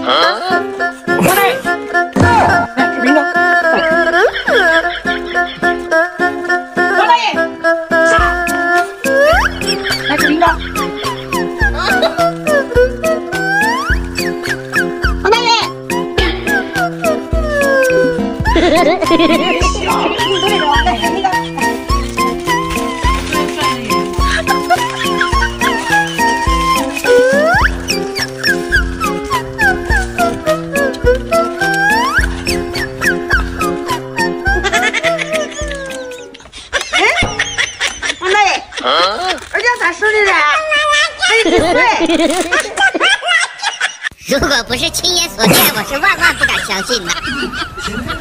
过来，来吃冰糕。过来，上，来吃冰糕。王大爷，笑，你过来着，来吃冰糕。二姐咋说的呢？还有机会。 如果不是亲眼所见，我是万万不敢相信的。